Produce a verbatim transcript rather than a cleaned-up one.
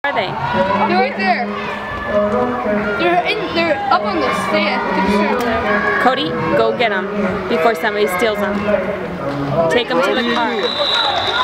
Where are they? They're right there. They're in. They're up on the stand. Cody, go get them before somebody steals them. Take them to the car.